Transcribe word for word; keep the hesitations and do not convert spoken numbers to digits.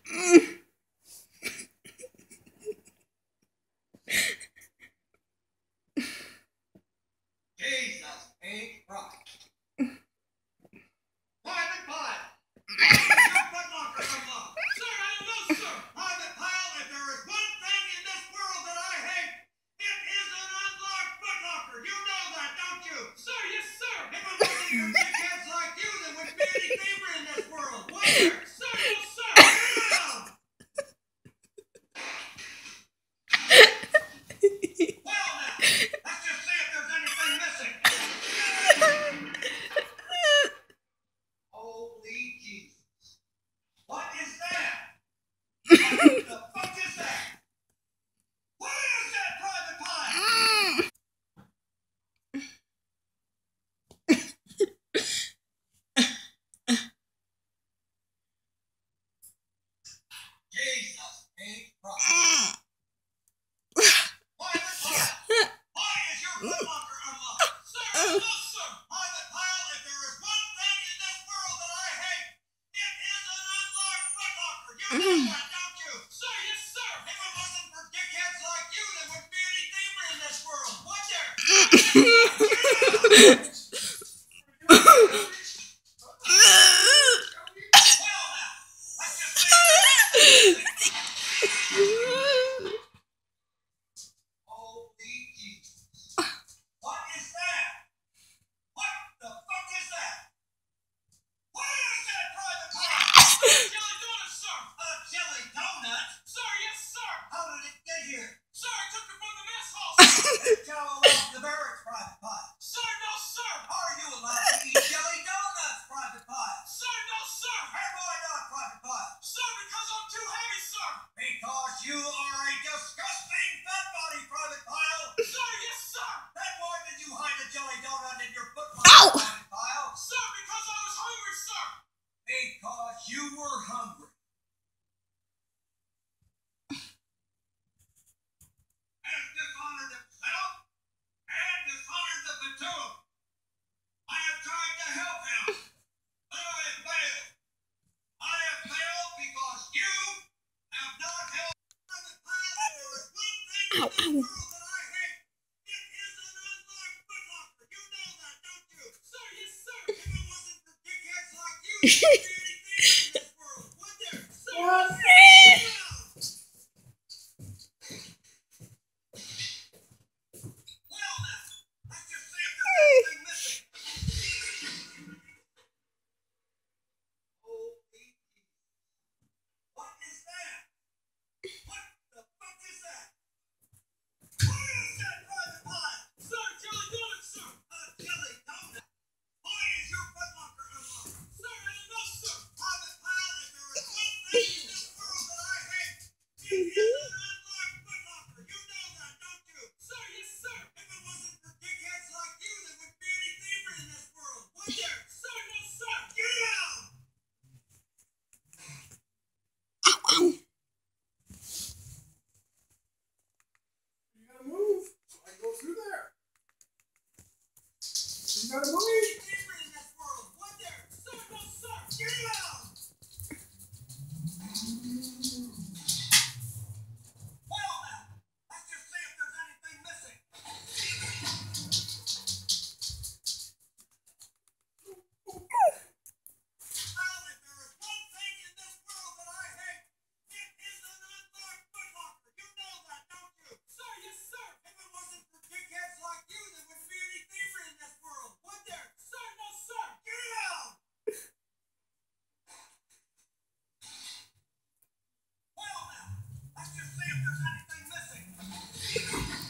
Jesus ain't right. Private Pile! Your footlocker unlocked! Sir, I don't know, sir! Private Pile, if there is one thing in this world that I hate, it is an unlocked footlocker! You know that, don't you? Sir, yes, sir! If it wasn't for dickheads like you, there wouldn't be any favor in this world, would there? Sir, no, sir! Get down! Well, now, let's just see if there's anything missing. Holy Jesus. What is that? What the fuck is that? What is that, Private Pile? Jesus ain't right. Private Pile, why is your footlocker unlocked? Sir, no, sir. Private Pile, if there is one thing in this world that I hate, it is an unlocked footlocker. You know that, don't you? Sir, yes, sir. If it wasn't for dickheads like you, there wouldn't be any favor in this world, would there? Get out! Well, now, let's just say holy Jesus. What is that? What the fuck is that? What is that, Private Pile? Jelly donut, sir. A jelly donut? Sir, yes, sir. How did it get here? Sir, I took it from the mess hall, sir. Tell along the barracks, Private Pile. Sir, no, sir. Are you allowed to eat jelly donuts, Private Pile? Sir, no, sir. And why not, Private Pile? Sir, because I'm too heavy, sir. Because you are a disgusting fat body, Private Pile. Sir, yes, sir. Then why did you hide a jelly donut in your foot pocket, Private Pile? Sir, because I was hungry, sir. Because you were hungry. Has dishonored himself and dishonored the platoon. I have tried to help him, but I have failed. I have failed because you have not helped. Private Pile, if there is one thing in this world that I hate, it is an unlocked footlocker. You know that, don't you? Sir, yes, sir. If it wasn't for dickheads like you, there wouldn't be any favor in this world, would there? Sir, yes, sir. Get out! Well, now, let's just see if there's anything missing. Holy Jesus. What is that? What the fuck is that? What is that, Private Pile? Sir, jelly donut, sir. A jelly donut? Why is your footlocker unlocked? Sir, I don't know, sir. Private Pile, if there is one thing in this world that I hate, it is an unlocked footlocker. You know that, don't you? Sir, yes, sir. If it wasn't for dickheads like you, there wouldn't be any favor in this world, would there? Sir, no, sir. Get out! You gotta move. I go through there. You gotta move. Favor in this world, would there? Sir, no, sir. Get out! Well, now, let's just see if there's anything missing. Well, if there is one thing in this world that I hate, it is an unlocked footlocker. You know that, don't you? Sir, yes, sir. If it wasn't for dickheads like you, there wouldn't be any favor in this world, would there? Sir, no, sir. Get out! Well, now, let's just see if there's anything missing.